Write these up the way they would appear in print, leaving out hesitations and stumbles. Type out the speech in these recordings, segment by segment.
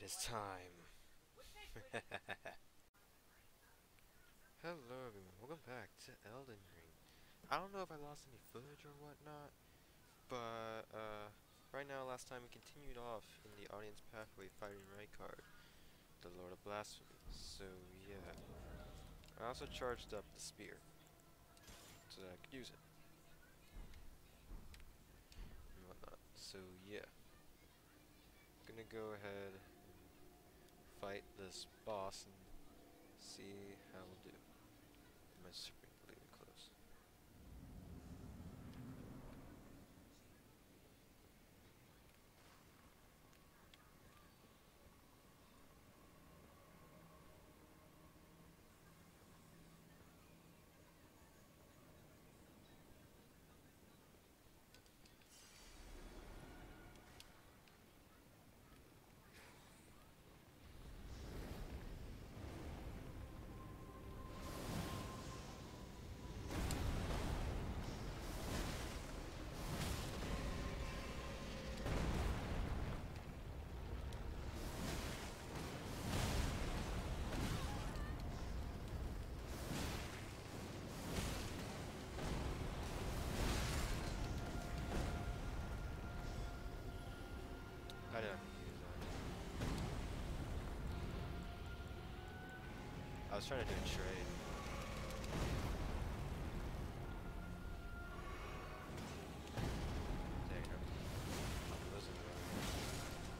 is time. Hello everyone, welcome back to Elden Ring. I don't know if I lost any footage or whatnot, but right now last time we continued off in the audience pathway fighting Rykard, the Lord of Blasphemy. So yeah, I also charged up the spear so that I could use it and whatnot. So yeah, gonna go ahead and fight this boss and see how we'll do. My super really close. I didn't have to use that. I was trying to do a trade. There you go. Those are the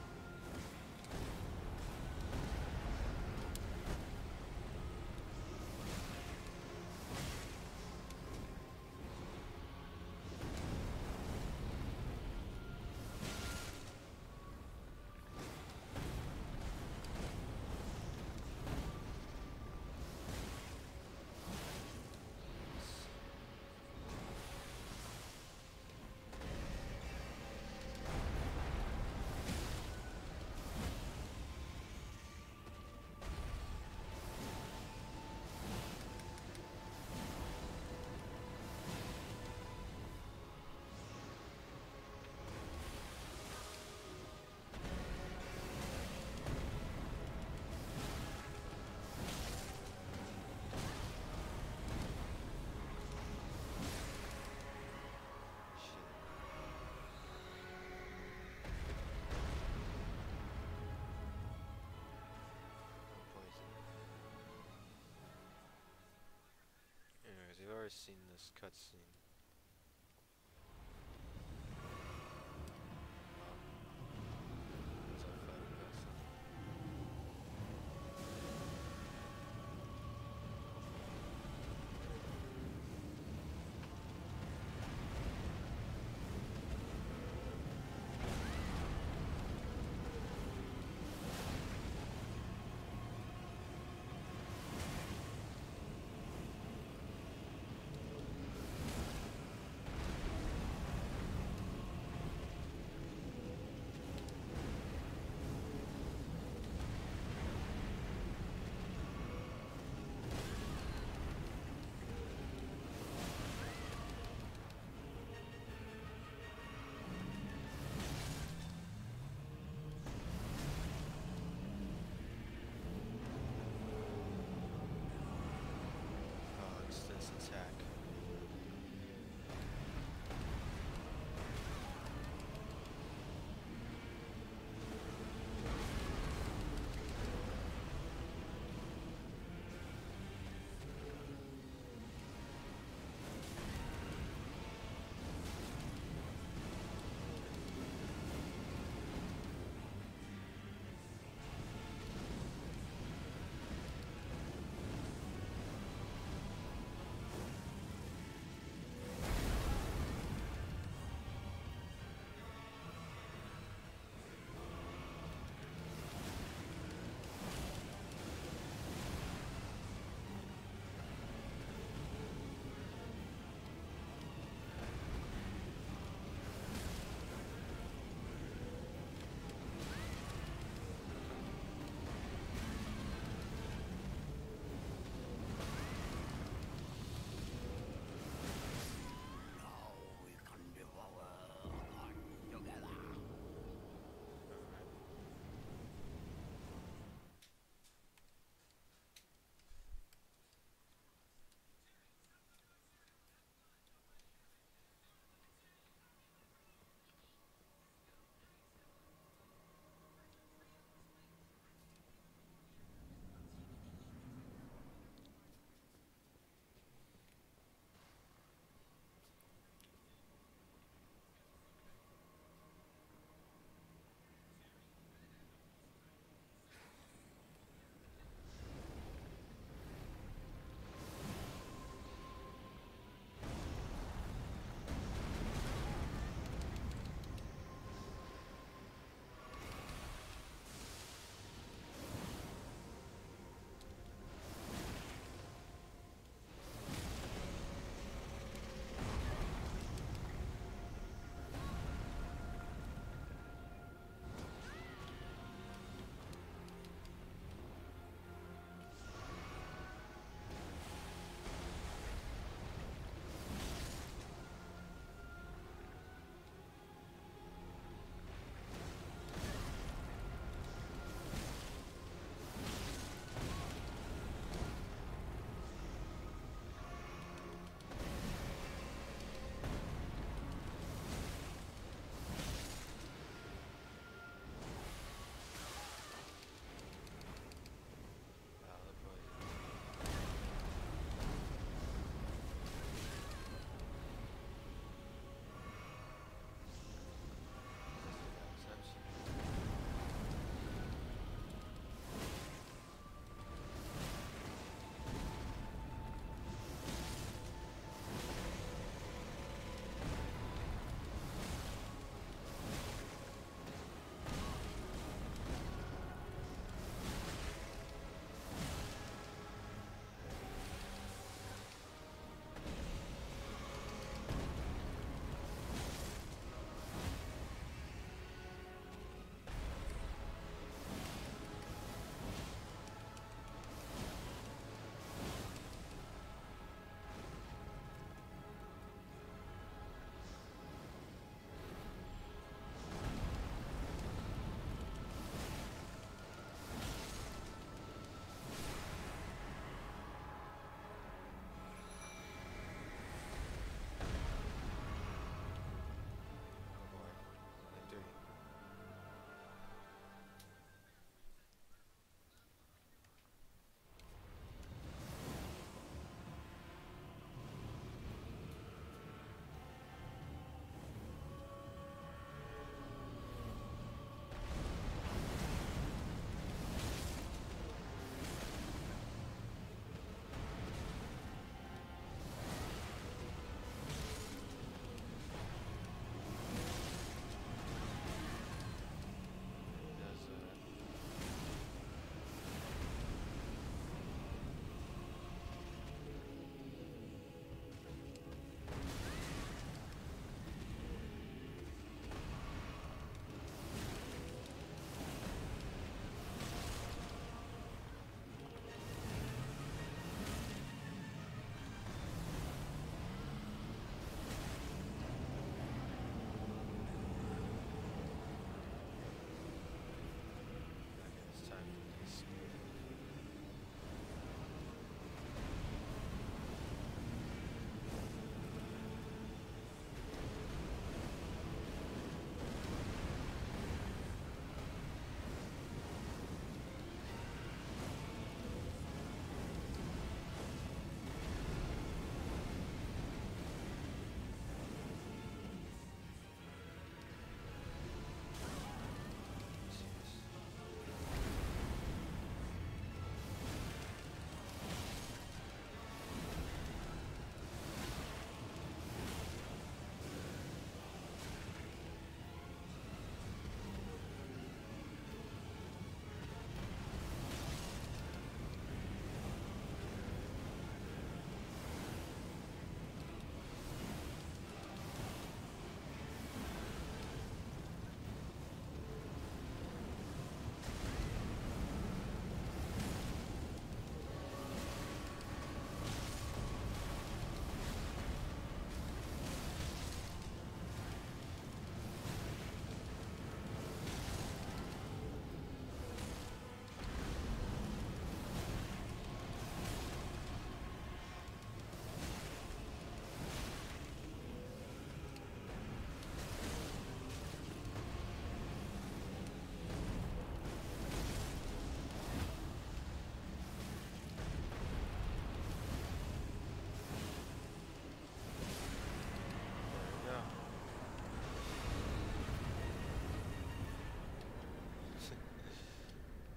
shit. I'm poisoned. Anyways, we've already seen this cutscene. It's all fighting best.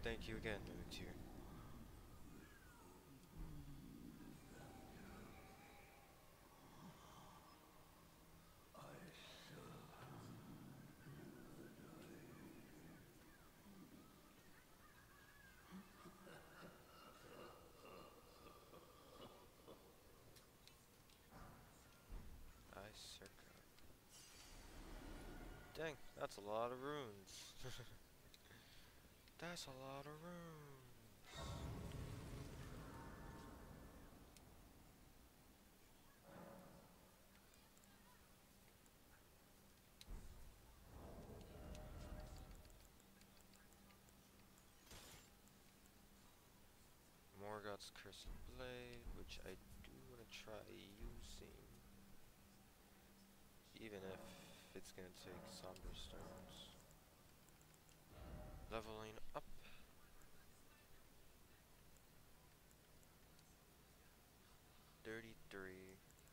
thank you again, Mimikyu. Ice Circa. Dang, that's a lot of runes. That's a lot of runes. Morgoth's Cursed Blade, which I do want to try using. Even if it's gonna take Somber Stones. Leveling up. 33.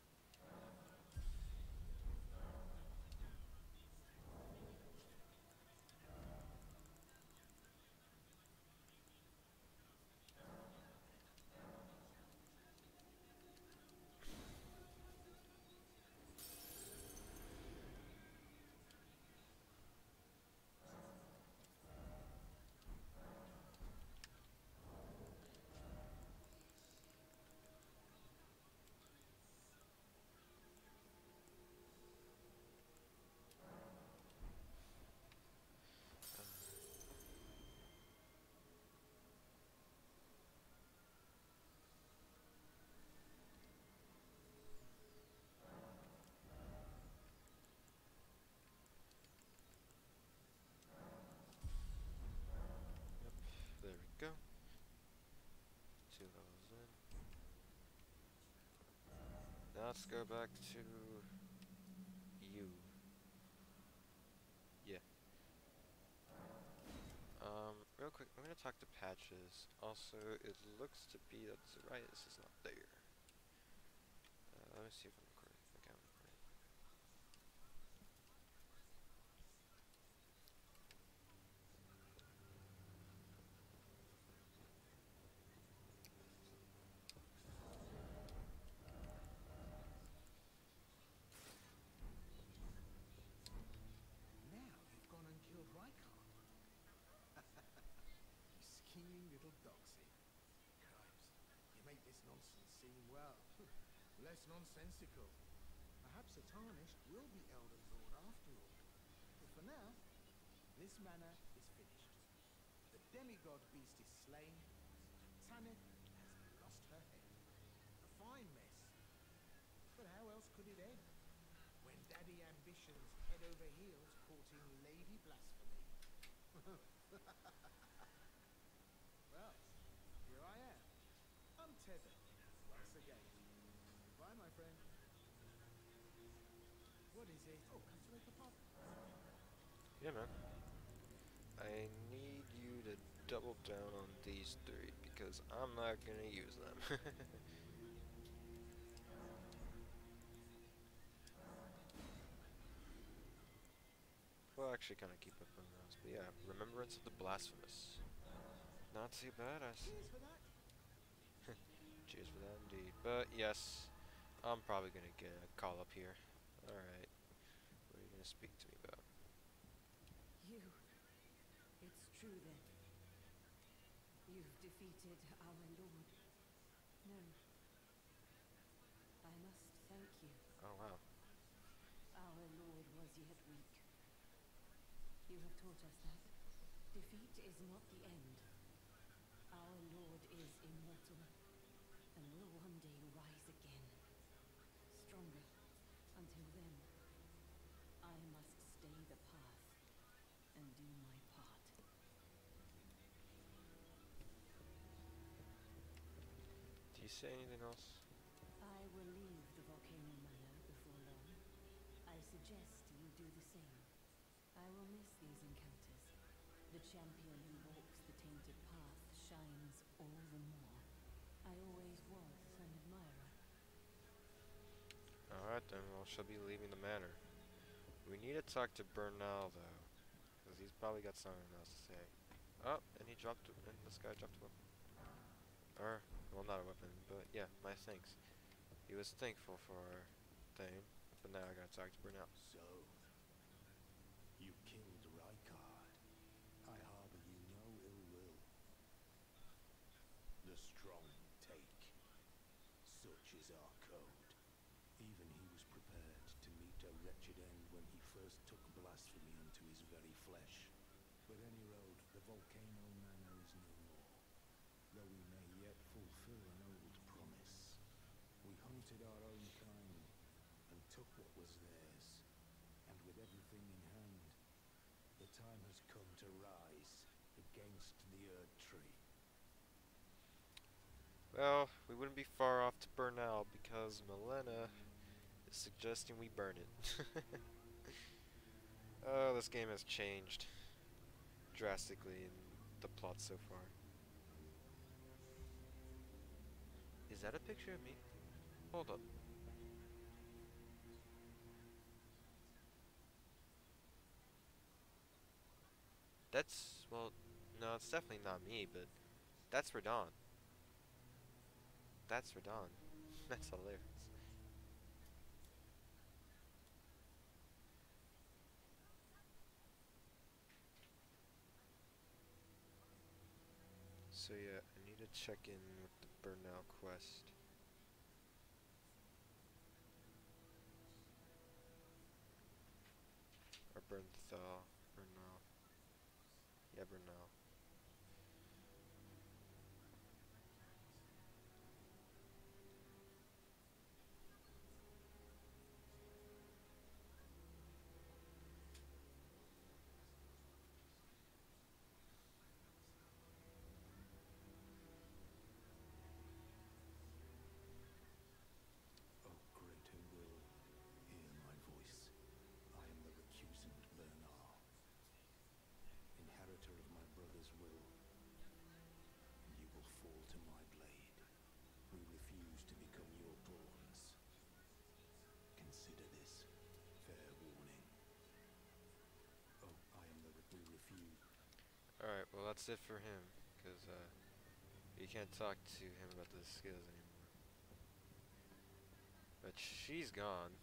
Yep, there we go. 2 levels in. Now let's go back to you. Yeah. Real quick, I'm gonna talk to Patches. Also, it looks to be that Zarias is not there. Let me see if I'm recording. Okay, I'm recording. Now you've gone and killed Rykard. You scheming little doxy. Cripes, you make this nonsense seem, well, less nonsensical. Perhaps a Tarnished will be Elden Lord after all. But for now, this manor is finished. The demigod beast is slain. Tanith has lost her head. A fine mess. But how else could it end? When Daddy Ambition's head over heels courting Lady Blasphemy. Well, here I am, untethered, once again. Goodbye, my friend. What is it? Oh, come to make a pop. Yeah, man. I need you to double down on these 3 because I'm not gonna use them. We'll actually kind of keep up on those. But yeah, Remembrance of the Blasphemous. Not too bad, I see. Cheers for that. Cheers for that indeed. But yes, I'm probably gonna get a call up here. Alright. What are you gonna speak to me about? You. It's true then. You've defeated our lord. No. I must thank you. Oh wow. Our lord was yet weak. You have taught us that. Defeat is not the end. Our lord is immortal, and will one day rise again. Stronger. Until then, I must stay the path and do my part. Do you say anything else? I will leave the Volcano Manor before long. I suggest you do the same. I will miss these encounters. The champion who walks the tainted path shines all the more. I always was an admirer. Alright then, well, she'll be leaving the manor. We need to talk to Bernal though, because he's probably got something else to say. Oh, and he dropped, and this guy dropped a weapon. Or, well, not a weapon, but yeah, my thanks. He was thankful for our thing, but now I gotta talk to Brunel. So, you killed Rykard. I harbor you no ill will. The strong take. Such is our code. Even he was prepared to meet a wretched end when he first took blasphemy unto his very flesh. But any road, the Volcano Manor is no more, though we may yet fulfill an old promise. We hunted our own kind, and took what was theirs, and with everything in hand, the time has come to rise against the Erd Tree. Well, we wouldn't be far off to Bernal because Milena is suggesting we burn it. Oh, this game has changed drastically in the plot so far. Is that a picture of me? Hold up. That's, well, no, it's definitely not me, but that's Radon. That's Radon. That's hilarious. So yeah, I need to check in with the Bernal quest. Or Bernthal. Bernal. Yeah, Bernal. O great who will, hear my voice. I am the recusant Bernard, inheritor of my brother's will. You will fall to my blade. We refuse to become your pawns. Consider this fair warning. Oh, I am the we refuse. Alright, well that's it for him, because you can't talk to him about the skills anymore. But she's gone.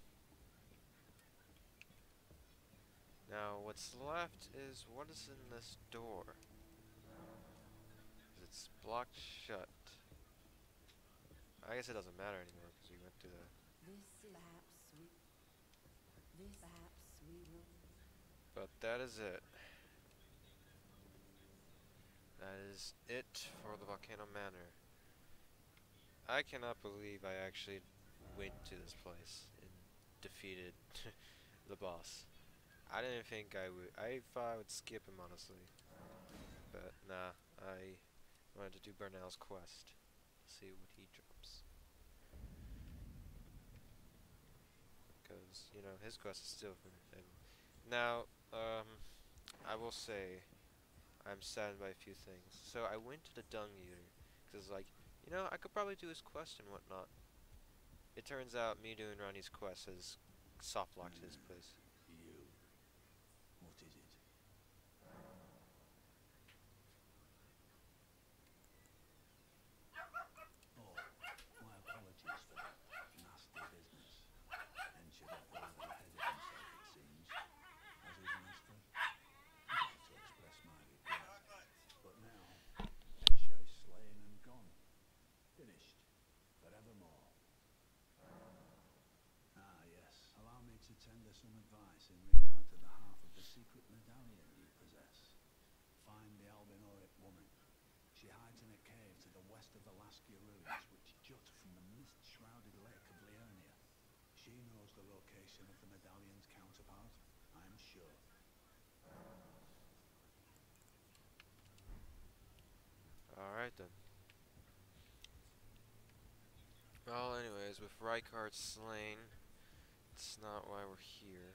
Now, what's left is what is in this door? 'Cause it's blocked shut. I guess it doesn't matter anymore because we went through the. This perhaps we will. But that is it. That is it for the Volcano Manor. I cannot believe I actually went to this place and defeated the boss. I didn't think I would. I thought I would skip him, honestly. But nah, I wanted to do Bernal's quest. See what he drops. Because, you know, his quest is still for him. Now, I will say, I'm saddened by a few things. So I went to the Dung Eater, because, like, you know, I could probably do his quest and whatnot. It turns out me doing Ronnie's quest has soft-locked his place. You. What is it? Oh, my apologies for that nasty business. And should have got over ahead of himself, it seems, as his master. I'd like to express my regret. But now, Enshire's slain and gone. Finished. Forevermore. Ah, yes. Allow me to tender some advice in regard to the half of the secret medallion you possess. Find the Albinauric woman. She hides in a cave to the west of the Laskia ruins, which jut from the mist-shrouded lake of Liurnia. She knows the location of the medallion's counterpart, I'm sure. Alright then. Well, anyways, with Rykard slain, it's not why we're here.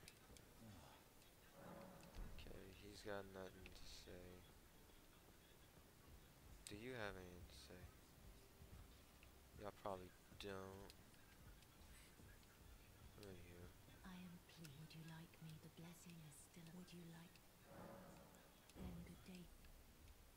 Okay, he's got nothing to say. Do you have anything to say? Y'all probably don't. Who are you? I am pleased. Would you like me? The blessing is still. Would you like? Then good day.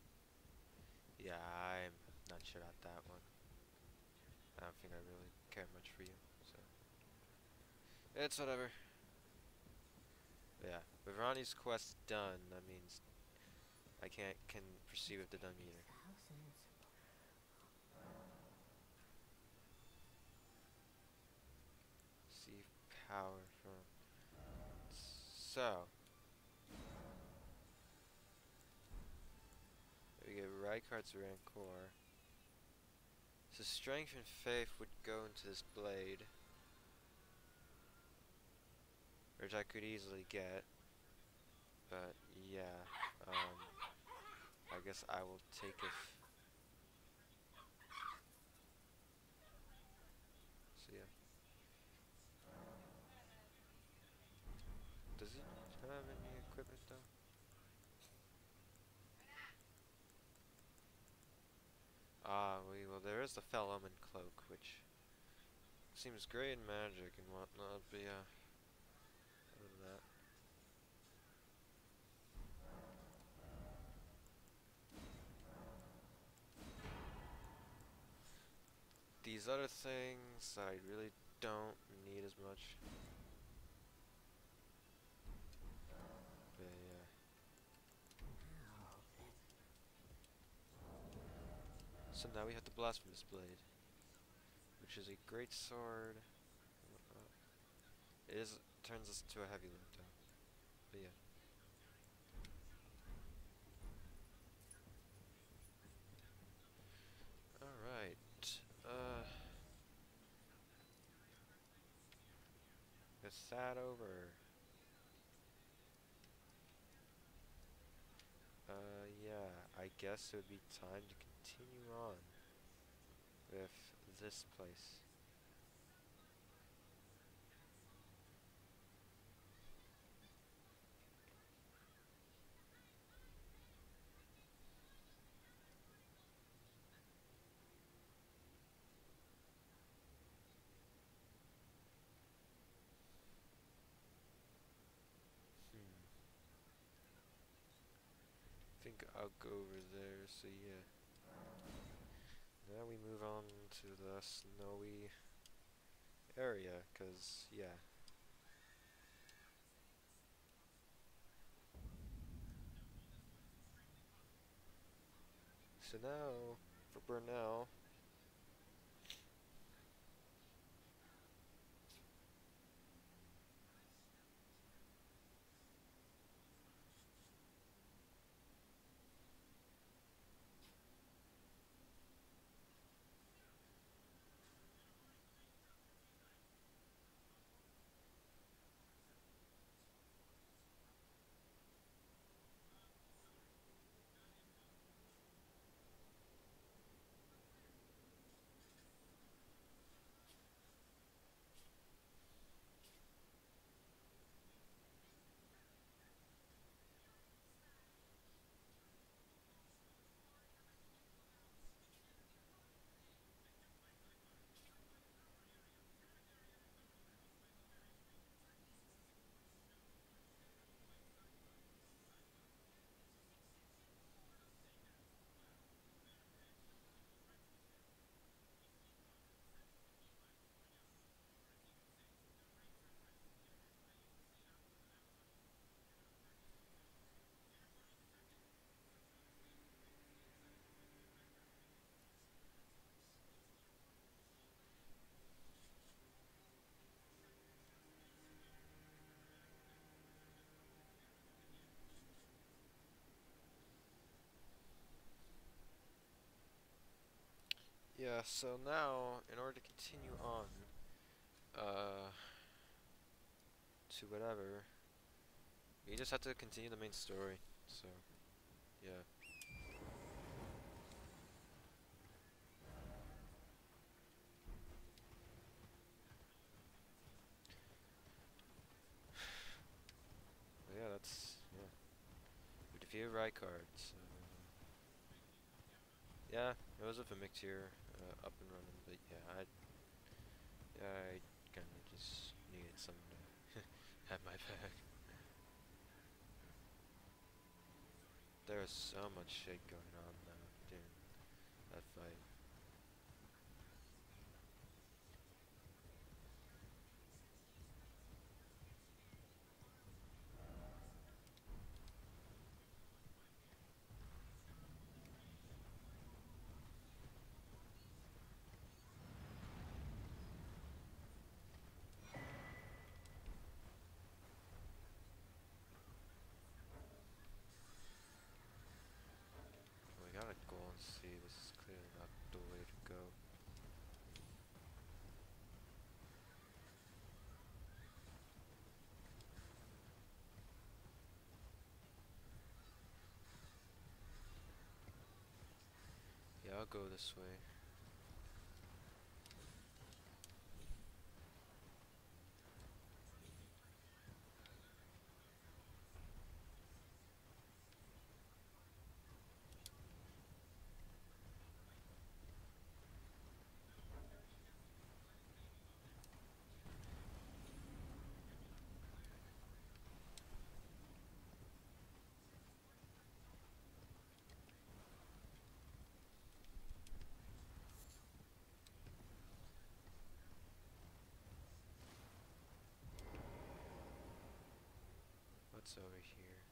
think I really care much for you, so it's whatever. But yeah, with Ronnie's quest done, that means I can proceed with the dung meter. Receive power from. So we get Rykard's Rancor. So strength and faith would go into this blade, which I could easily get. But yeah, I guess I will take it. So yeah. Does he have any equipment though? Well, there is the Fell Omen cloak, which seems great in magic and whatnot, but yeah, other than that. These other things I really don't need as much. But yeah. So now we have the Blasphemous Blade, which is a great sword and whatnot. Turns us into a heavy load though. But yeah. Alright. With that over. Yeah, I guess it would be time to continue on with this place. Think I'll go over there, so yeah. Now we move on to the snowy area, cause yeah. So now, for Burnell, yeah, so now, in order to continue on, to whatever, you just have to continue the main story, so, yeah. But yeah, we defeated Rykard, so, yeah, it was with a mix here, up and running, but yeah, I kinda just needed someone to have my back. There was so much shit going on though during that fight. clearly not the way to go. Yeah, I'll go this way. What's over here?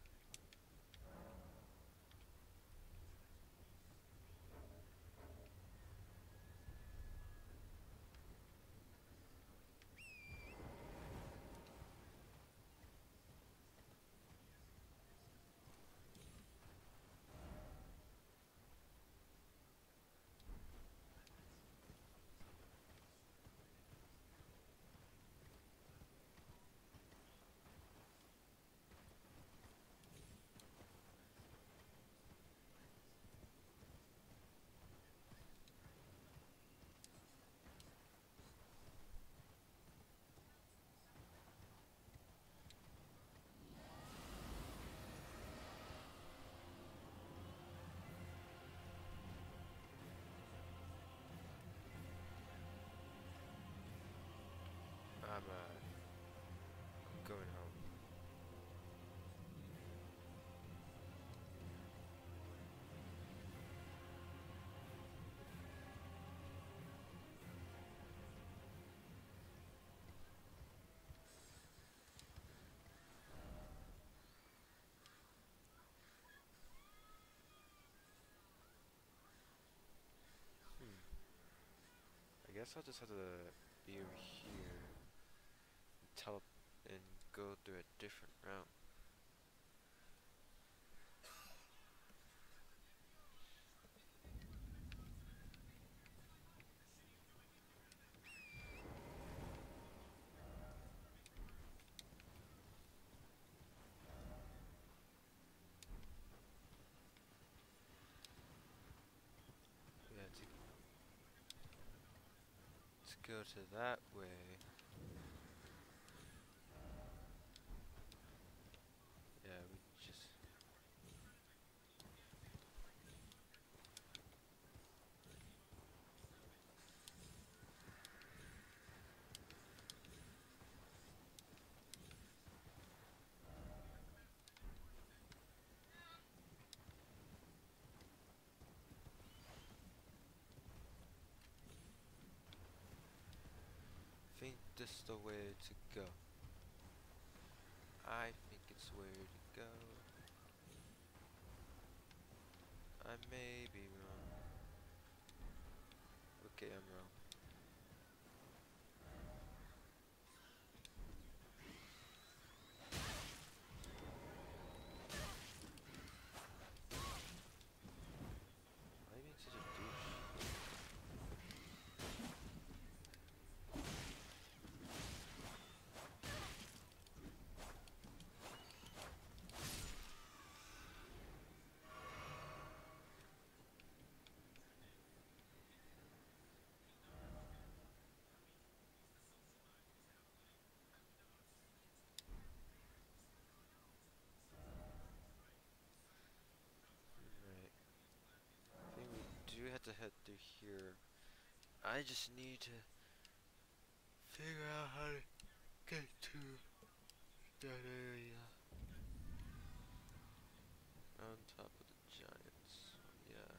I'm going home. I guess I'll just have to be over here and and go through a different route. Yeah, to go to that way. Yeah, we just think this is the way to go. I think it's where to go. I may be wrong. Okay, I'm wrong. Why are you being such a douche? Right. I think we do have to head through here. I just need to figure out how to get to that area. On top of the giants. Yeah.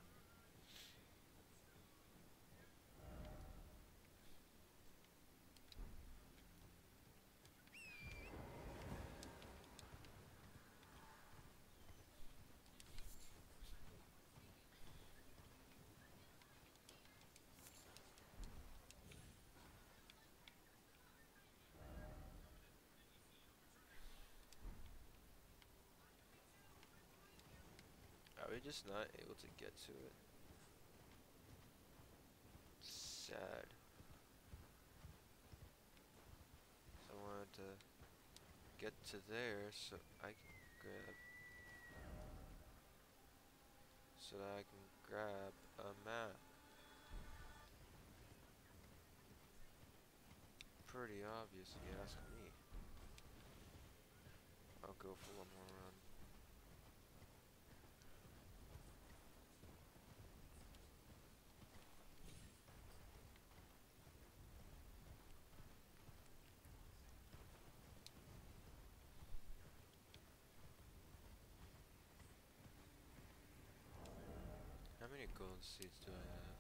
Are we just not able to get to it? sad. So I wanted to get to there so I can grab a map. Pretty obvious if you ask me. I'll go for one more run. How many gold seeds do I have?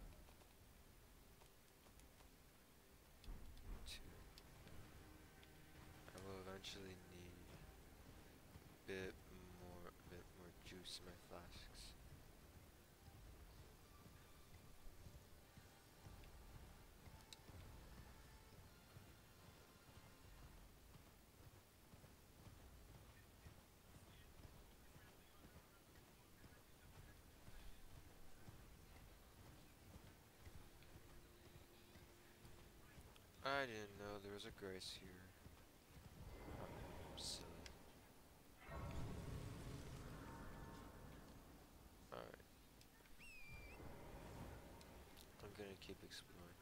2. I will eventually need a bit more juice in my flasks. I didn't know there was a grace here. I'm silly. Alright. I'm gonna keep exploring.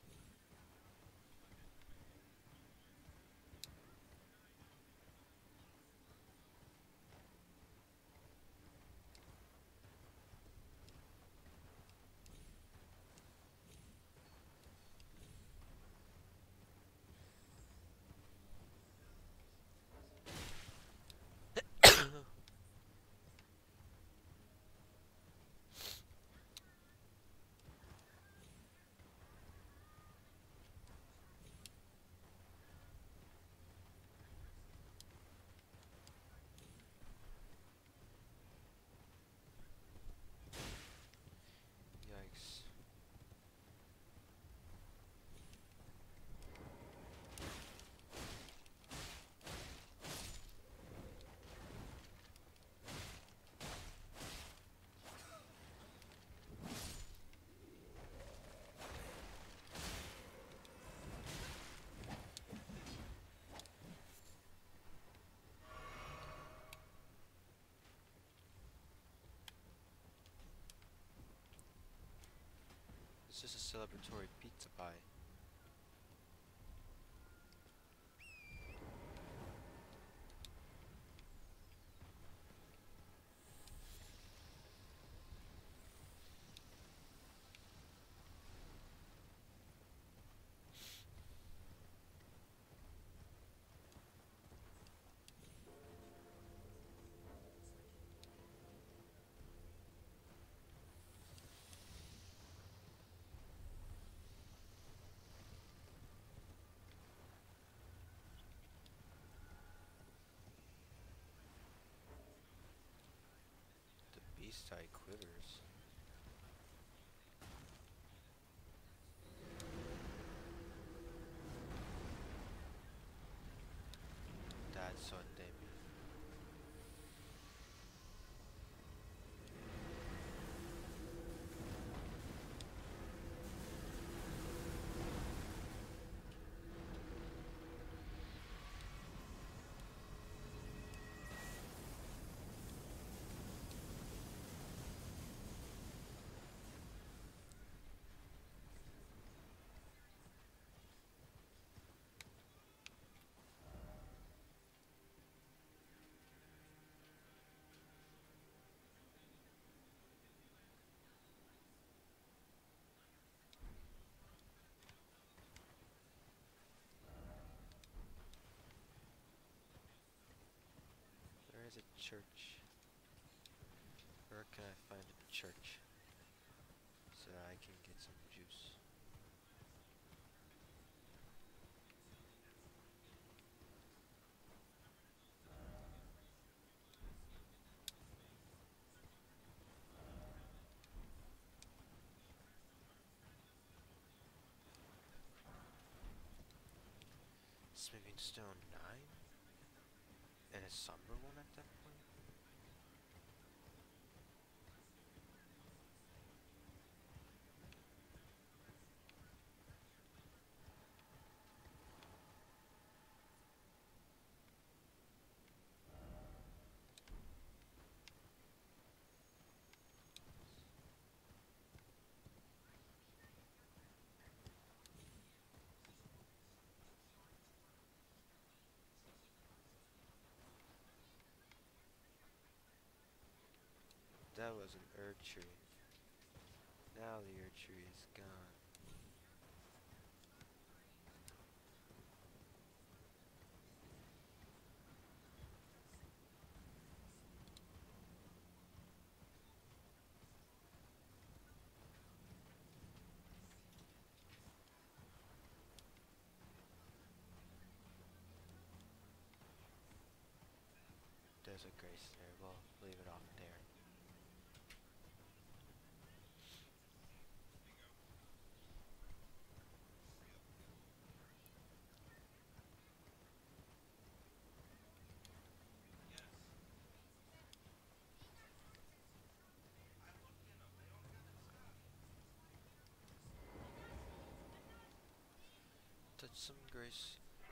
Yikes. It's just a celebratory pizza pie. The beast eye quivers. That's so damn. There is a church. Where can I find a church so that I can get some juice? Smithing Stone 9? And a somber one at that point? That was an Erd tree. Now the Erd tree is gone. There's a grace there. We'll leave it off there. Touch some grace.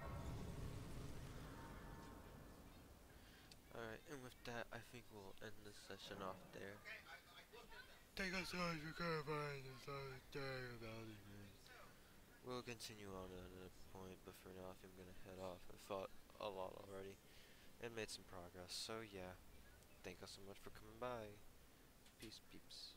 Alright, and with that, I think we'll end this session off there. Thank you so much for coming by. We'll continue on at another point, but for now I think I'm gonna head off. I fought a lot already and made some progress, so yeah. Thank you so much for coming by. Peace, peeps.